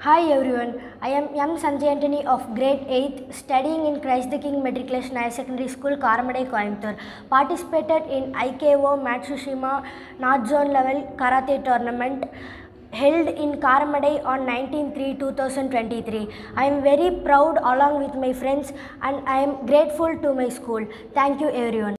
Hi everyone, I am M. Sanjay Antony of grade 8th studying in Christ the King Matric Higher Secondary School, Karamadai, Coimbatore. Participated in IKO Matsushima North Zone Level Karate Tournament held in Karamadai on 19/3/2023. I am very proud along with my friends and I am grateful to my school. Thank you everyone.